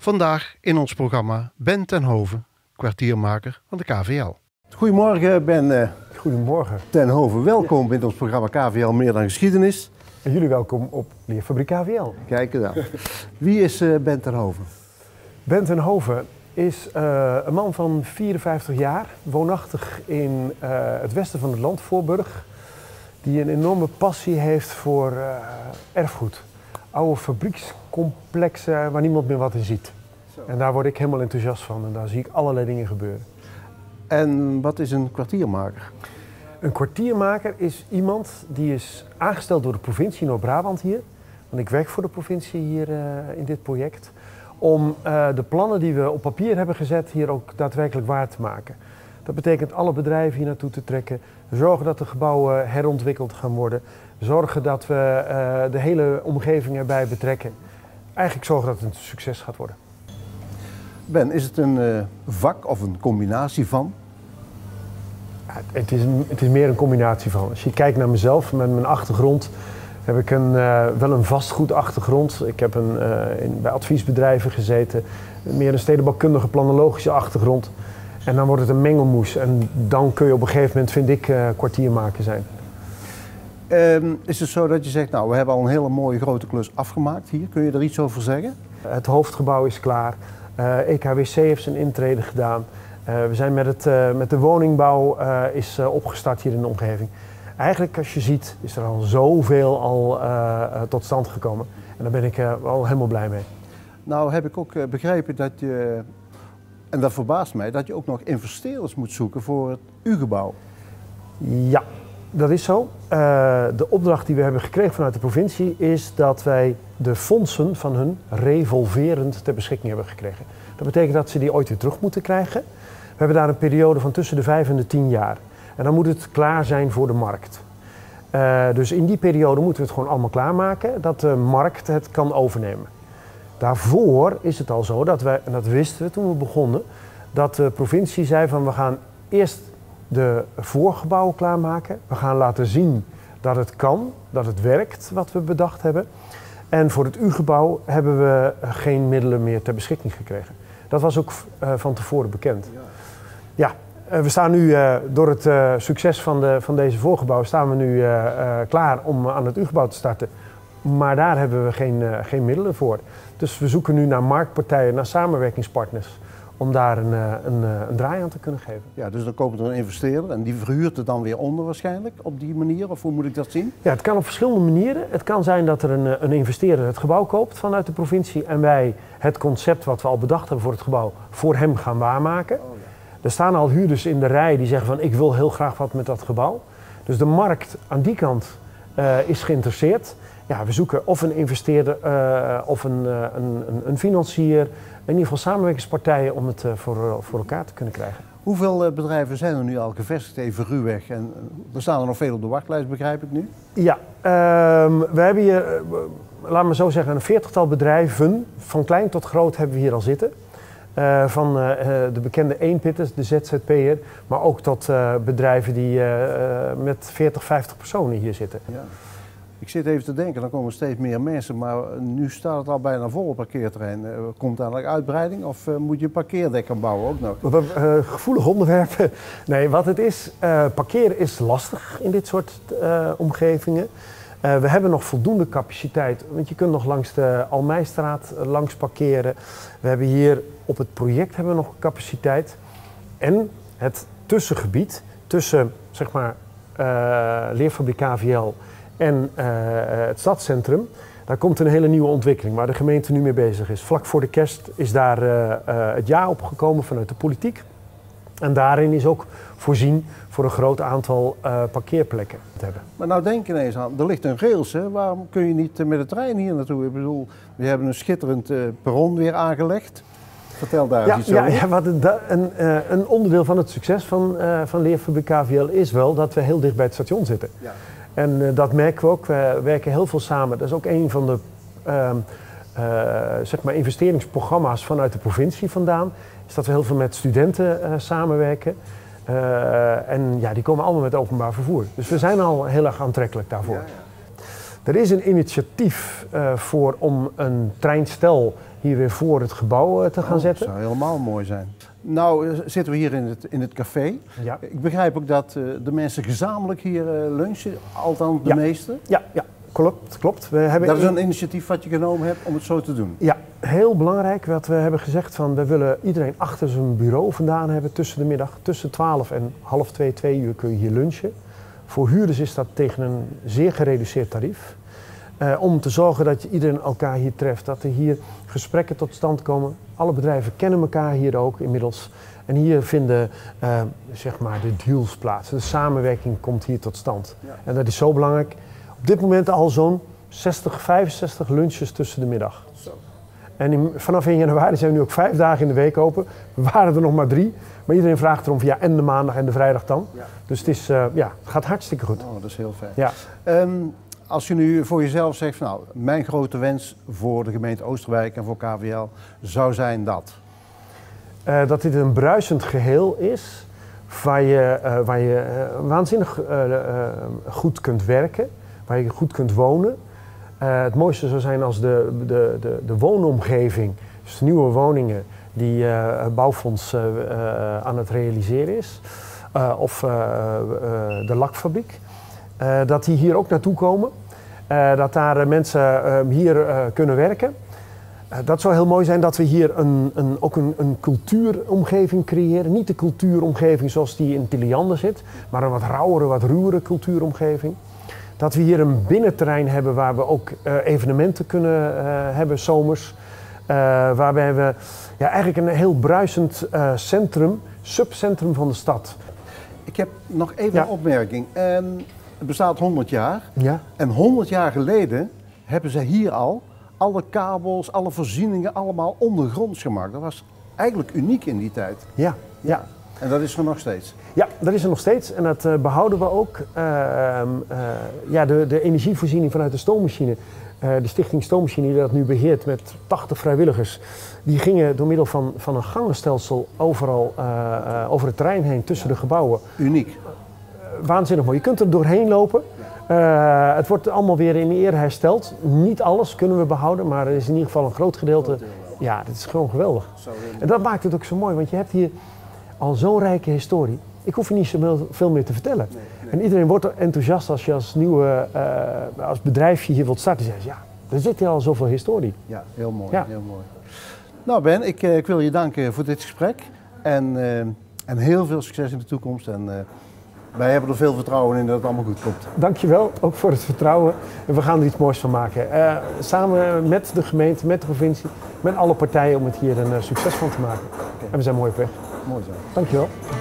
Vandaag in ons programma Ben ten Hove, kwartiermaker van de KVL. Goedemorgen Ben Goedemorgen. ten Hove, welkom in ons programma KVL Meer dan Geschiedenis. En jullie welkom op Leerfabriek KVL. Kijk eens aan. Wie is Ben ten Hove? Ben ten Hove is een man van 54 jaar, woonachtig in het westen van het land, Voorburg. Die een enorme passie heeft voor erfgoed. Oude fabriekscomplexen waar niemand meer wat in ziet. Zo. En daar word ik helemaal enthousiast van en daar zie ik allerlei dingen gebeuren. En wat is een kwartiermaker? Een kwartiermaker is iemand die is aangesteld door de provincie Noord-Brabant hier. Want ik werk voor de provincie hier in dit project. Om de plannen die we op papier hebben gezet hier ook daadwerkelijk waar te maken. Dat betekent alle bedrijven hier naartoe te trekken. Zorgen dat de gebouwen herontwikkeld gaan worden. Zorgen dat we de hele omgeving erbij betrekken. Eigenlijk zorgen dat het een succes gaat worden. Ben, is het een vak of een combinatie van? Ja, het is meer een combinatie van. Als je kijkt naar mezelf, met mijn achtergrond, heb ik wel een vastgoedachtergrond. Ik heb bij adviesbedrijven gezeten. Meer een stedenbouwkundige, planologische achtergrond. En dan wordt het een mengelmoes. En dan kun je op een gegeven moment, vind ik, kwartiermaker zijn. Is het zo dat je zegt, nou, we hebben al een hele mooie grote klus afgemaakt hier. Kun je er iets over zeggen? Het hoofdgebouw is klaar. EKWC heeft zijn intrede gedaan. We zijn met de woningbouw is opgestart hier in de omgeving. Eigenlijk, als je ziet, is er al zoveel tot stand gekomen. En daar ben ik wel helemaal blij mee. Nou heb ik ook begrepen dat je, en dat verbaast mij, dat je ook nog investeerders moet zoeken voor het U-gebouw. Ja, dat is zo. De opdracht die we hebben gekregen vanuit de provincie is dat wij de fondsen van hun revolverend ter beschikking hebben gekregen. Dat betekent dat ze die ooit weer terug moeten krijgen. We hebben daar een periode van tussen de 5 en de 10 jaar. En dan moet het klaar zijn voor de markt. Dus in die periode moeten we het gewoon allemaal klaarmaken, dat de markt het kan overnemen. Daarvoor is het al zo dat wij, en dat wisten we toen we begonnen, dat de provincie zei van we gaan eerst de voorgebouwen klaarmaken. We gaan laten zien dat het kan, dat het werkt wat we bedacht hebben. En voor het U-gebouw hebben we geen middelen meer ter beschikking gekregen. Dat was ook van tevoren bekend. Ja, we staan nu door het succes van deze voorgebouwen staan we nu klaar om aan het U-gebouw te starten. Maar daar hebben we geen middelen voor. Dus we zoeken nu naar marktpartijen, naar samenwerkingspartners om daar een draai aan te kunnen geven. Ja, dus dan komt er een investeerder en die verhuurt het dan weer onder waarschijnlijk op die manier? Of hoe moet ik dat zien? Ja, het kan op verschillende manieren. Het kan zijn dat er een investeerder het gebouw koopt vanuit de provincie en wij het concept wat we al bedacht hebben voor het gebouw voor hem gaan waarmaken. Oh, ja. Er staan al huurders in de rij die zeggen van ik wil heel graag wat met dat gebouw. Dus de markt aan die kant is geïnteresseerd. Ja, we zoeken of een investeerder of een financier, in ieder geval samenwerkingspartijen om het voor elkaar te kunnen krijgen. Hoeveel bedrijven zijn er nu al gevestigd even ruwweg? En er staan er nog veel op de wachtlijst, begrijp ik nu? Ja, we hebben hier, laat me zo zeggen, een 40-tal bedrijven, van klein tot groot hebben we hier al zitten. Van de bekende eenpitters, de ZZP'er, maar ook tot bedrijven die met 40, 50 personen hier zitten. Ja. Ik zit even te denken, dan komen steeds meer mensen, maar nu staat het al bijna vol op parkeerterrein. Komt daar nog uitbreiding of moet je een parkeerdek gaan bouwen ook nog? Gevoelig onderwerp. Nee, wat het is, parkeren is lastig in dit soort omgevingen. We hebben nog voldoende capaciteit, want je kunt nog langs de Almeijstraat langs parkeren. We hebben hier op het project hebben we nog capaciteit. En het tussengebied tussen, zeg maar, Leerfabriek KVL en het stadscentrum, daar komt een hele nieuwe ontwikkeling waar de gemeente nu mee bezig is. Vlak voor de kerst is daar het ja opgekomen vanuit de politiek. En daarin is ook voorzien voor een groot aantal parkeerplekken te hebben. Maar nou denk je ineens aan, er ligt een rails, hè? Waarom kun je niet met de trein hier naartoe? Ik bedoel, we hebben een schitterend perron weer aangelegd. Vertel daar eens iets over. Ja, wat een onderdeel van het succes van Leerfabriek KVL is wel dat we heel dicht bij het station zitten. Ja. En dat merken we ook. We werken heel veel samen. Dat is ook een van de zeg maar investeringsprogramma's vanuit de provincie vandaan. Is dat we heel veel met studenten samenwerken. En ja, die komen allemaal met openbaar vervoer. Dus we zijn al heel erg aantrekkelijk daarvoor. Ja, ja. Er is een initiatief om een treinstel hier weer voor het gebouw te gaan zetten. Dat zou helemaal mooi zijn. Nou zitten we hier in het café. Ja. Ik begrijp ook dat de mensen gezamenlijk hier lunchen, althans de meeste. Ja, klopt. We hebben Dat is een initiatief wat je genomen hebt om het zo te doen. Ja, heel belangrijk. Wat we hebben gezegd van we willen iedereen achter zijn bureau vandaan hebben tussen de middag. Tussen 12 en half 2, 2 uur kun je hier lunchen. Voor huurders is dat tegen een zeer gereduceerd tarief. Om te zorgen dat iedereen elkaar hier treft, dat er hier gesprekken tot stand komen. Alle bedrijven kennen elkaar hier ook inmiddels. En hier vinden zeg maar de deals plaats. De samenwerking komt hier tot stand. Ja. En dat is zo belangrijk. Op dit moment al zo'n 60, 65 lunches tussen de middag. Zo. En vanaf 1 januari zijn we nu ook 5 dagen in de week open. We waren er nog maar 3. Maar iedereen vraagt erom via en de maandag en de vrijdag dan. Ja. Dus het gaat hartstikke goed. Oh, dat is heel fijn. Ja. Als je nu voor jezelf zegt, van, nou, mijn grote wens voor de gemeente Oosterwijk en voor KVL zou zijn dat? Dat dit een bruisend geheel is, waar je waanzinnig goed kunt werken, waar je goed kunt wonen. Het mooiste zou zijn als de woonomgeving, dus de nieuwe woningen die het bouwfonds aan het realiseren is, of de lakfabriek, dat die hier ook naartoe komen. Dat daar mensen hier kunnen werken. Dat zou heel mooi zijn dat we hier ook een cultuuromgeving creëren. Niet de cultuuromgeving zoals die in Tiliander zit, maar een wat rauwere, wat ruwere cultuuromgeving. Dat we hier een binnenterrein hebben waar we ook evenementen kunnen hebben, zomers. Waarbij we eigenlijk een heel bruisend subcentrum van de stad. Ik heb nog even een opmerking. Het bestaat 100 jaar. Ja. En 100 jaar geleden hebben ze hier al alle kabels, alle voorzieningen allemaal ondergronds gemaakt. Dat was eigenlijk uniek in die tijd. Ja. En dat is er nog steeds. Ja, dat is er nog steeds en dat behouden we ook. De energievoorziening vanuit de stoommachine, de Stichting Stoommachine die dat nu beheert met 80 vrijwilligers, die gingen door middel van een gangenstelsel overal over het terrein heen tussen de gebouwen. Uniek. Waanzinnig mooi. Je kunt er doorheen lopen. Het wordt allemaal weer in ere hersteld. Niet alles kunnen we behouden, maar er is in ieder geval een groot gedeelte. Ja, dit is gewoon geweldig. En dat maakt het ook zo mooi, want je hebt hier al zo'n rijke historie. Ik hoef je niet zo veel meer te vertellen. Nee. En iedereen wordt enthousiast als je als nieuwe als bedrijfje hier wilt starten. Je zegt, er zit hier al zoveel historie. Ja, heel mooi. Ja. Heel mooi. Nou Ben, ik wil je danken voor dit gesprek. En heel veel succes in de toekomst. En wij hebben er veel vertrouwen in dat het allemaal goed komt. Dankjewel, ook voor het vertrouwen. En we gaan er iets moois van maken. Samen met de gemeente, met de provincie, met alle partijen om het hier een succes van te maken. Okay. En we zijn mooi op weg. Mooi zo. Dankjewel.